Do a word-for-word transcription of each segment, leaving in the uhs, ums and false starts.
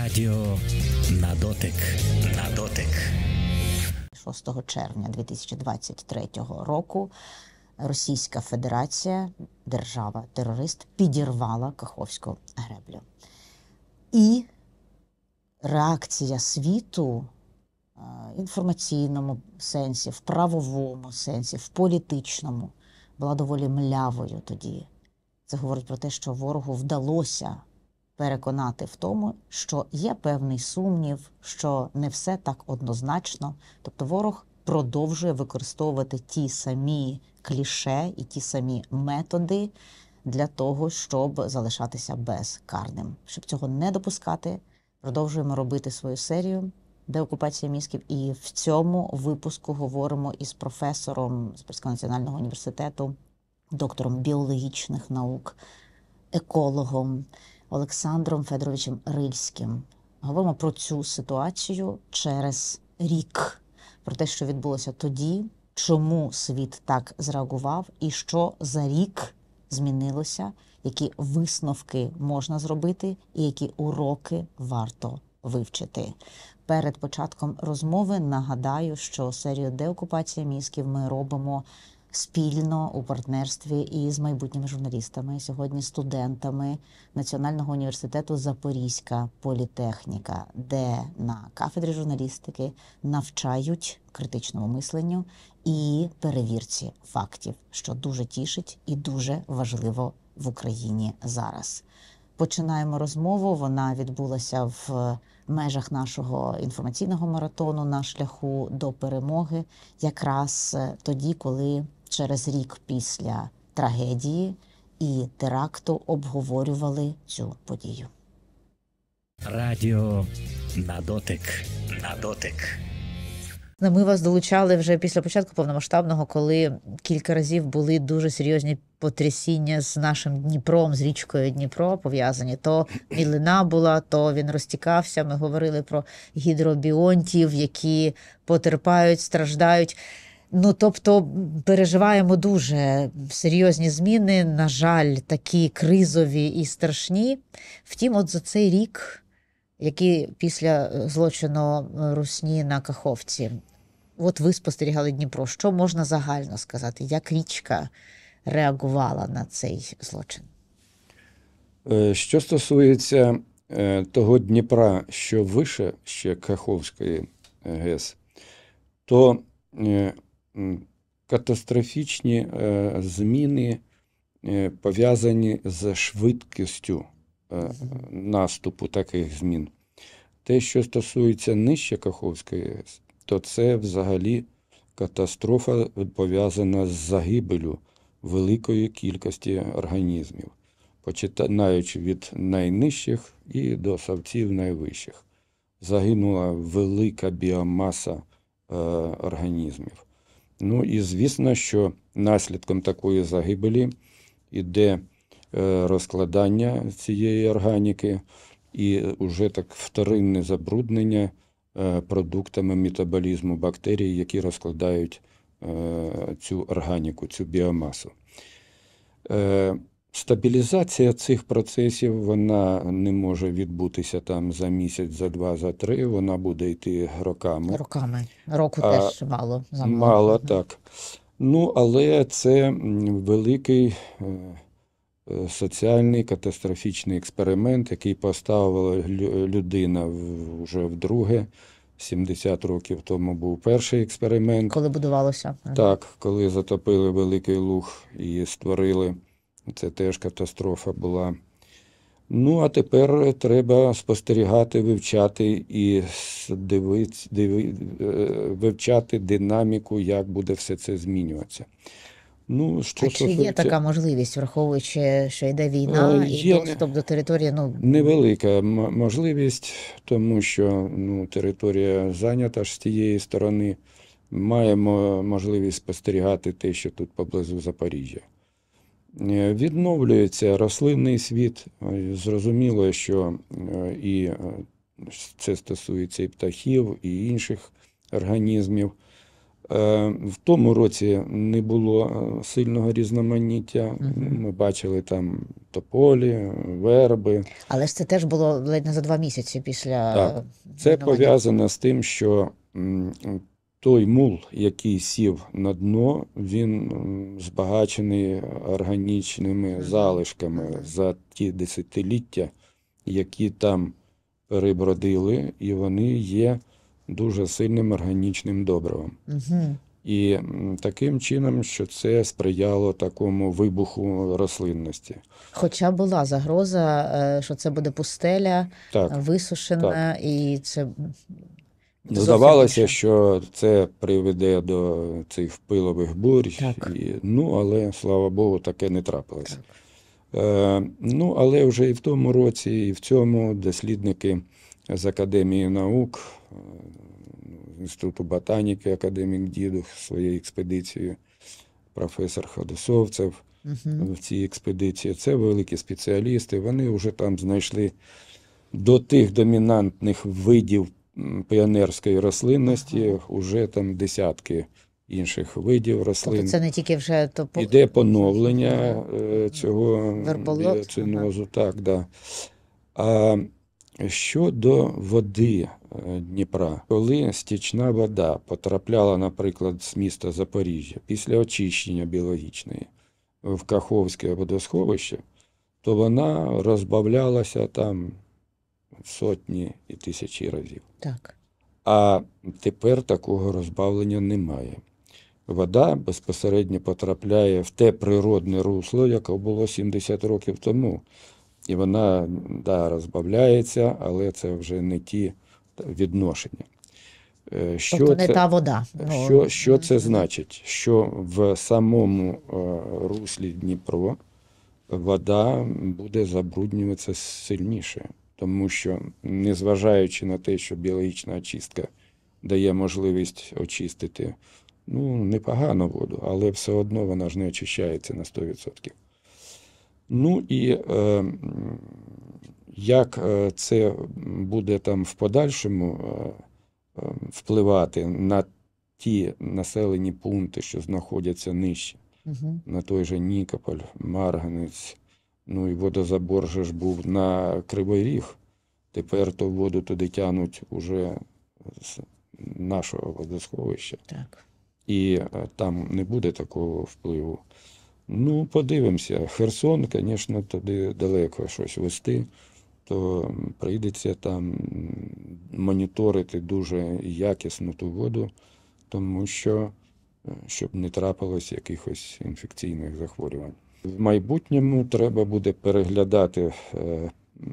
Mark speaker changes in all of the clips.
Speaker 1: Радіо на дотик. На дотик.
Speaker 2: шостого червня дві тисячі двадцять третього року Російська Федерація, держава-терорист, підірвала Каховську греблю. І реакція світу в інформаційному сенсі, в правовому сенсі, в політичному була доволі млявою тоді. Це говорить про те, що ворогу вдалося переконати в тому, що є певний сумнів, що не все так однозначно. Тобто ворог продовжує використовувати ті самі кліше і ті самі методи для того, щоб залишатися безкарним. Щоб цього не допускати, продовжуємо робити свою серію «Деокупація мізків». І в цьому випуску говоримо із професором Запорізького національного університету, доктором біологічних наук, екологом Олександром Федоровичем Рильським. Говоримо про цю ситуацію через рік, про те, що відбулося тоді, чому світ так зреагував і що за рік змінилося, які висновки можна зробити і які уроки варто вивчити. Перед початком розмови нагадаю, що серію «Деокупація мізків» ми робимо спільно у партнерстві із майбутніми журналістами, сьогодні студентами Національного університету Запорізька політехніка, де на кафедрі журналістики навчають критичному мисленню і перевірці фактів, що дуже тішить і дуже важливо в Україні зараз. Починаємо розмову, вона відбулася в межах нашого інформаційного маратону на шляху до перемоги, якраз тоді, коли через рік після трагедії і теракту обговорювали цю подію.
Speaker 1: Радіо на дотик. На дотик.
Speaker 2: Ми вас долучали вже після початку повномасштабного, коли кілька разів були дуже серйозні потрясіння з нашим Дніпром, з річкою Дніпро пов'язані. То мілина була, то він розтікався. Ми говорили про гідробіонтів, які потерпають, страждають. Ну, тобто, переживаємо дуже серйозні зміни, на жаль, такі кризові і страшні. Втім, от за цей рік, який після злочину русні на Каховці, от ви спостерігали Дніпро, що можна загально сказати? Як річка реагувала на цей злочин?
Speaker 3: Що стосується того Дніпра, що вище ще Каховської ГЕС, то катастрофічні зміни пов'язані з швидкістю наступу таких змін. Те, що стосується нижче Каховської ГЕС, то це взагалі катастрофа пов'язана з загибелю великої кількості організмів, починаючи від найнижчих і до савців найвищих. Загинула велика біомаса е, організмів. Ну і звісно, що наслідком такої загибелі іде е, розкладання цієї органіки і вже так вторинне забруднення е, продуктами метаболізму бактерій, які розкладають е, цю органіку, цю біомасу. Е, Стабілізація цих процесів, вона не може відбутися там за місяць, за два, за три, вона буде йти роками.
Speaker 2: Роками. Року
Speaker 3: а,
Speaker 2: теж мало. Замало.
Speaker 3: Мало, так. Ну, але це великий е, соціальний катастрофічний експеримент, який поставила людина вже вдруге. сімдесят років тому був перший експеримент.
Speaker 2: Коли будувалося.
Speaker 3: Так, коли затопили Великий Луг і створили. Це теж катастрофа була. Ну, а тепер треба спостерігати, вивчати і дивити, диви, вивчати динаміку, як буде все це змінюватися. Ну, що
Speaker 2: а чи є така можливість, враховуючи, що йде війна
Speaker 3: є
Speaker 2: і доступ до території? Ну...
Speaker 3: Невелика можливість, тому що ну, територія зайнята ж з тієї сторони. Маємо можливість спостерігати те, що тут поблизу Запоріжжя. Відновлюється рослинний світ. Зрозуміло, що і це стосується і птахів, і інших організмів. Е, В тому році не було е, сильного різноманіття.
Speaker 2: Мгм.
Speaker 3: Ми бачили там тополі, верби.
Speaker 2: Але ж це теж було ледь не за два місяці після
Speaker 3: Так. Це
Speaker 2: руйнування.
Speaker 3: пов'язано з тим, що м, той мул, який сів на дно, він м, збагачений органічними
Speaker 2: Мгм.
Speaker 3: залишками
Speaker 2: Мгм.
Speaker 3: за ті десятиліття, які там перебродили, і вони є дуже сильним органічним добривом.
Speaker 2: Угу.
Speaker 3: І м, таким чином, що це сприяло такому вибуху рослинності.
Speaker 2: Хоча була загроза, е, що це буде пустеля,
Speaker 3: Так.
Speaker 2: висушена, і це буде
Speaker 3: Ну,
Speaker 2: зовсім
Speaker 3: здавалося,
Speaker 2: інше.
Speaker 3: що це приведе до цих пилових бурь,
Speaker 2: Так.
Speaker 3: і, ну, але, слава Богу, таке не трапилося.
Speaker 2: Так.
Speaker 3: Е, ну, але вже і в тому році, і в цьому дослідники з Академії наук, е, Інституту ботаніки, академік Дідух своєю експедицією, професор Ходосовцев
Speaker 2: Угу.
Speaker 3: в цій експедиції. Це великі спеціалісти, вони вже там знайшли до тих домінантних видів м, піонерської рослинності,
Speaker 2: Ага.
Speaker 3: уже там десятки інших видів рослин.
Speaker 2: Тобто це не тільки вже то по-
Speaker 3: Іде поновлення
Speaker 2: Мгм.
Speaker 3: е, цього
Speaker 2: Верболот,
Speaker 3: біоцинозу. Так, да. А щодо води е, Дніпра, коли стічна вода потрапляла, наприклад, з міста Запоріжжя після очищення біологічної в Каховське водосховище, то вона розбавлялася там в сотні і тисячі разів.
Speaker 2: Так.
Speaker 3: А тепер такого розбавлення немає. Вода безпосередньо потрапляє в те природне русло, яке було сімдесят років тому. І вона, да, розбавляється, але це вже не ті відношення. Е, Що
Speaker 2: Тобто не
Speaker 3: це,
Speaker 2: та вода. Ну,
Speaker 3: що, що це
Speaker 2: мгм.
Speaker 3: значить? Що в самому е, руслі Дніпро вода буде забруднюватися сильніше. Тому що, незважаючи на те, що біологічна очистка дає можливість очистити ну, непогану воду, але все одно вона ж не очищається на сто відсотків. Ну і е, м, як е, це буде там в подальшому е, е, впливати на ті населені пункти, що знаходяться нижче,
Speaker 2: Мгм.
Speaker 3: на той же Нікополь, Марганець, ну і водозабор же ж був на Кривий Ріг. Тепер то воду туди тягнуть уже з нашого водосховища.
Speaker 2: Так.
Speaker 3: І е, там не буде такого впливу. Ну, подивимося. Херсон, звісно, туди далеко щось вести, то прийдеться там м, моніторити дуже якісно ту воду, тому що, е, щоб не трапилось якихось інфекційних захворювань. В майбутньому треба буде переглядати е,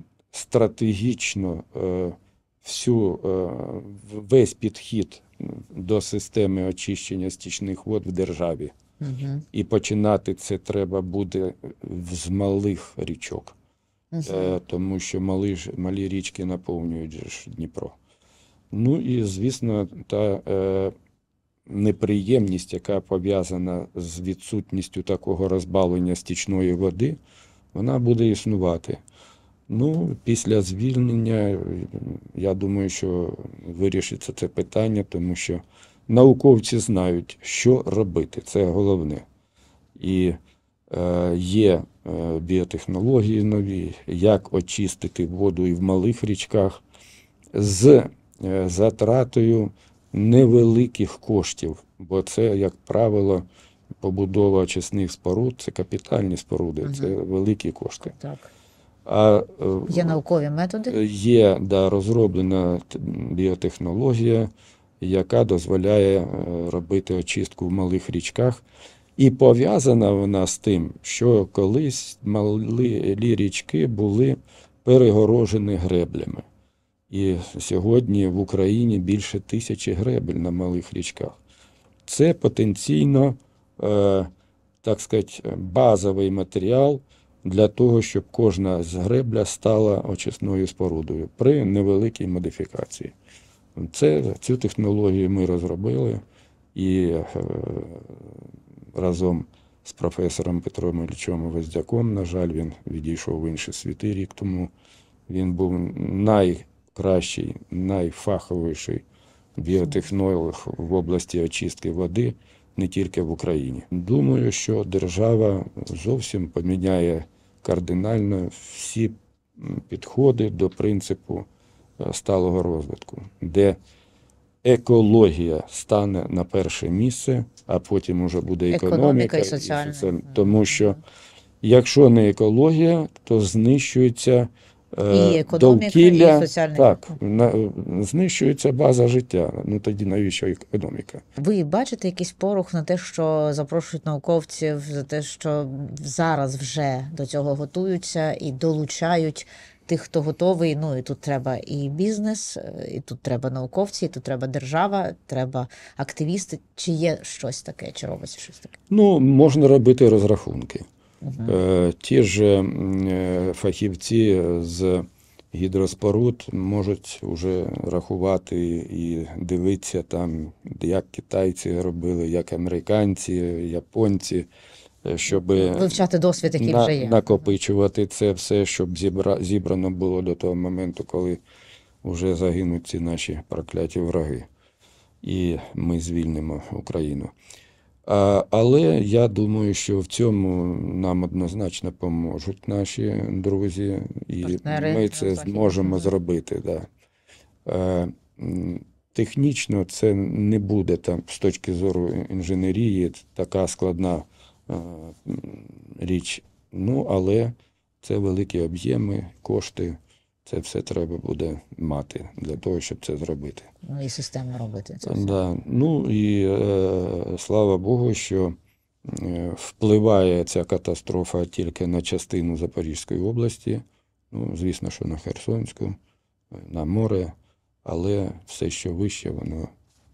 Speaker 3: стратегічно е, всю, е, весь підхід до системи очищення стічних вод в державі.
Speaker 2: Угу.
Speaker 3: І починати це треба буде з малих річок,
Speaker 2: Угу.
Speaker 3: е, тому що малі, ж- малі річки наповнюють же ж Дніпро. Ну і, звісно, та е, неприємність, яка пов'язана з відсутністю такого розбавлення стічної води, вона буде існувати. Ну, після звільнення, я думаю, що вирішиться це питання, тому що науковці знають, що робити, це головне. І е, є е, біотехнології нові, як очистити воду і в малих річках з е, затратою невеликих коштів, бо це, як правило, побудова очисних споруд, це капітальні споруди,
Speaker 2: Мгм.
Speaker 3: це великі кошти.
Speaker 2: Так.
Speaker 3: А е,
Speaker 2: Є наукові методи?
Speaker 3: Є, да, розроблена т- біотехнологія, яка дозволяє е, робити очистку в малих річках. І пов'язана вона з тим, що колись малі річки були перегорожені греблями. І сьогодні в Україні більше тисячі гребель на малих річках. Це потенційно, е, так сказати, базовий матеріал для того, щоб кожна з гребля стала очисною спорудою при невеликій модифікації. Це, цю технологію ми розробили і е, разом з професором Петром Іллічем Гвоздяком, на жаль, він відійшов в інші світи рік тому. Він був найкращий, найфаховіший біотехнолог в області очистки води, не тільки в Україні. Думаю, що держава зовсім поміняє кардинально всі підходи до принципу сталого розвитку, де екологія стане на перше місце, а потім уже буде економіка,
Speaker 2: Економіка і
Speaker 3: і
Speaker 2: соціальна.
Speaker 3: соціальна. Тому що якщо не екологія, то знищується е,
Speaker 2: І економіка,
Speaker 3: довкілля,
Speaker 2: і соціальний.
Speaker 3: так, на, знищується база життя. Ну тоді навіщо економіка?
Speaker 2: Ви бачите якийсь порух на те, що запрошують науковців, за те, що зараз вже до цього готуються і долучають тих, хто готовий. Ну і тут треба і бізнес, і тут треба науковці, і тут треба держава, треба активісти. Чи є щось таке, чи робиться щось таке?
Speaker 3: Ну, можна робити розрахунки.
Speaker 2: Угу.
Speaker 3: Е, Ті ж е, фахівці з гідроспоруд можуть вже рахувати і дивитися там, як китайці робили, як американці, японці, щоб
Speaker 2: Вивчати досвід, який
Speaker 3: на,
Speaker 2: вже є.
Speaker 3: накопичувати це все, щоб зібра, зібрано було до того моменту, коли вже загинуть ці наші прокляті враги. І ми звільнимо Україну. А, але я думаю, що в цьому нам однозначно поможуть наші друзі, і
Speaker 2: Партнери
Speaker 3: ми
Speaker 2: на
Speaker 3: це
Speaker 2: Заході.
Speaker 3: зможемо
Speaker 2: Мгм.
Speaker 3: зробити. Да. Е, м, технічно це не буде там з точки зору інженерії така складна е, м, річ. Ну, але це великі об'єми, кошти. Це все треба буде мати для того, щоб це зробити.
Speaker 2: Ну і системно робити це все.
Speaker 3: Да. Ну і е, слава Богу, що е, впливає ця катастрофа тільки на частину Запорізької області, ну, звісно, що на Херсонську, на море, але все, що вище, воно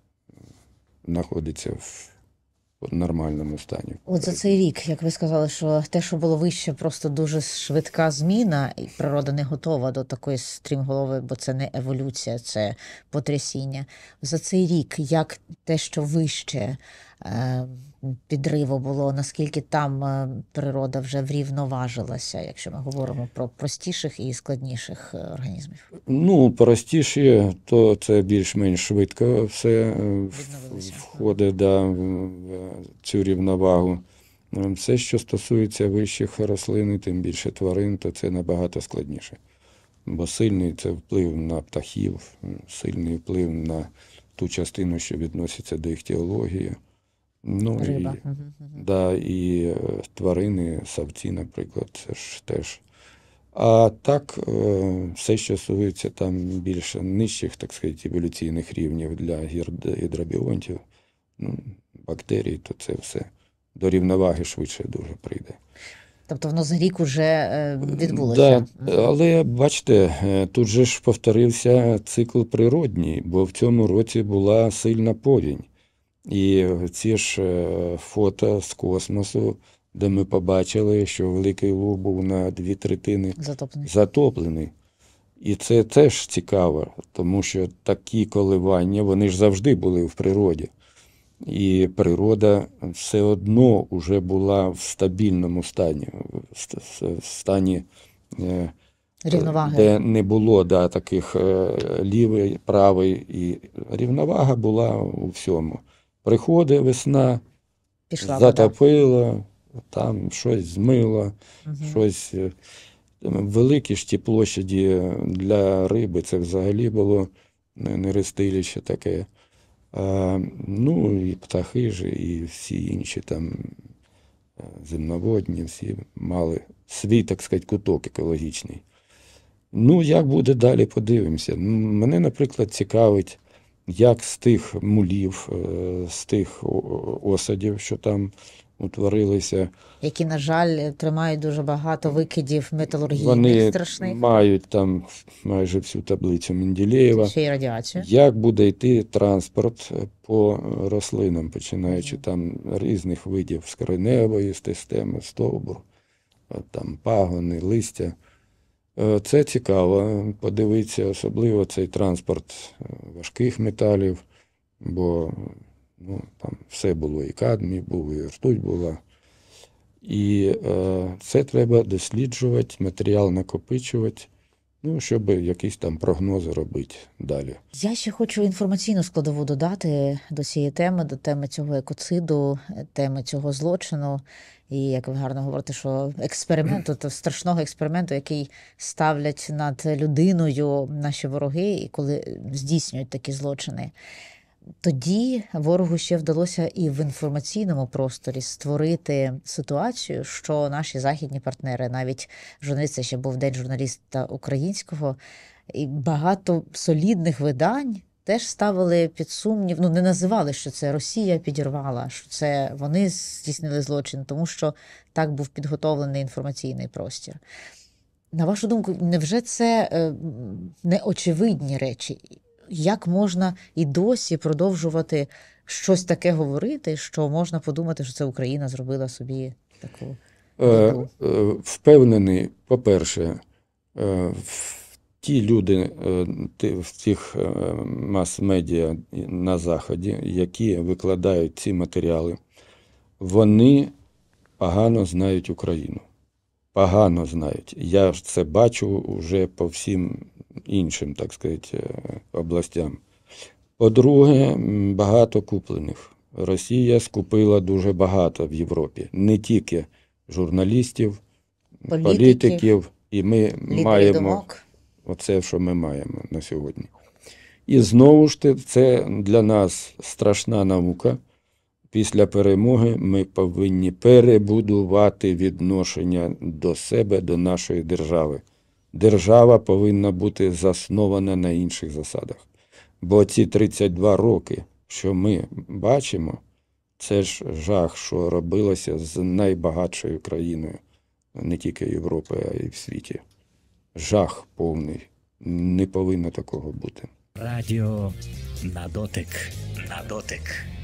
Speaker 3: знаходиться в нормальному стані.
Speaker 2: От за цей рік, як ви сказали, що те, що було вище, просто дуже швидка зміна, і природа не готова до такої стрімголови, бо це не еволюція, це потрясіння. За цей рік, як те, що вище е, підриву було, наскільки там е, природа вже врівноважилася, якщо ми говоримо про простіших і складніших е, організмів?
Speaker 3: Ну, простіше, то це більш-менш швидко все е, в-
Speaker 2: Відновилося.
Speaker 3: входить да, в в цю рівновагу. Е, Все, що стосується вищих рослин, і тим більше тварин, то це набагато складніше. Бо сильний це вплив на птахів, сильний вплив на ту частину, що відноситься до іхтіології. Ну,
Speaker 2: Риба.
Speaker 3: І,
Speaker 2: Мгм, мгм.
Speaker 3: да, і е, тварини, савці, наприклад, це ж теж. А так, е, все, що стосується там більше нижчих, так сказати, еволюційних рівнів для гір- гідробіонтів, ну, бактерій, то це все до рівноваги швидше дуже прийде.
Speaker 2: Тобто воно за рік уже е,
Speaker 3: Да,
Speaker 2: відбулося. Мгм.
Speaker 3: але бачите, е, тут же ж повторився цикл природній, бо в цьому році була сильна повінь. І ці ж е, фото з космосу, де ми побачили, що Великий Луг був на дві третини
Speaker 2: Затоплений.
Speaker 3: затоплений. І це теж цікаво, тому що такі коливання, вони ж завжди були в природі. І природа все одно вже була в стабільному стані, в ст- в стані, е,
Speaker 2: Рівноваги.
Speaker 3: де не було да, таких е, лівий, правий, і рівновага була у всьому. Приходить весна,
Speaker 2: Пішла вода.
Speaker 3: затопила, там щось змило,
Speaker 2: Мгм.
Speaker 3: щось. е, там Великі ж ті площаді для риби, це взагалі було не- нерестилище таке. А, ну і птахи ж, і всі інші там е, земноводні, всі мали свій, так сказати, куток екологічний. Ну, як буде далі, подивимося. М, Мене, наприклад, цікавить, як з тих мулів, е, з тих о- осадів, що там утворилися,
Speaker 2: Які, на жаль, тримають дуже багато викидів металургійних
Speaker 3: вони
Speaker 2: страшних.
Speaker 3: мають там майже всю таблицю Менделєєва.
Speaker 2: Ще й радіацію.
Speaker 3: Як буде йти транспорт по рослинам, починаючи
Speaker 2: Мгм.
Speaker 3: там різних видів скореневої системи, стовбур, от там пагони, листя. Е, Це цікаво подивитися, особливо цей транспорт е, важких металів, бо ну, там все було, і кадмій був, і ртуть була. І е, це треба досліджувати, матеріал накопичувати ну, щоб якісь там прогнози робити далі.
Speaker 2: Я ще хочу інформаційну складову додати до цієї теми, до теми цього екоциду, теми цього злочину. І, як ви гарно говорите, що експерименту, то страшного експерименту, який ставлять над людиною наші вороги, і коли здійснюють такі злочини. Тоді ворогу ще вдалося і в інформаційному просторі створити ситуацію, що наші західні партнери, навіть журналісти, ще був День журналіста українського, і багато солідних видань теж ставили під сумнів, ну не називали, що це Росія підірвала, що це вони здійснили злочин, тому що так був підготовлений інформаційний простір. На вашу думку, невже це е, неочевидні речі? Як можна і досі продовжувати щось таке говорити, що можна подумати, що це Україна зробила собі таку біду?
Speaker 3: Е, е, впевнений, по-перше, е, ті люди е, ті, в тих е, мас-медіа на Заході, які викладають ці матеріали, вони погано знають Україну. Погано знають. Я ж це бачу вже по всім іншим, так сказати, областям. По-друге, багато куплених. Росія скупила дуже багато в Європі. Не тільки журналістів,
Speaker 2: Політиків,
Speaker 3: політиків, і ми
Speaker 2: лідерів
Speaker 3: маємо
Speaker 2: думок.
Speaker 3: оце, що ми маємо на сьогодні. І знову ж таки, це для нас страшна наука. Після перемоги ми повинні перебудувати відношення до себе, до нашої держави. Держава повинна бути заснована на інших засадах. Бо ці тридцять два роки, що ми бачимо, це ж жах, що робилося з найбагатшою країною, не тільки Європи, а й в світі. Жах повний. Не повинно такого бути.
Speaker 1: Радіо на дотик, на дотик.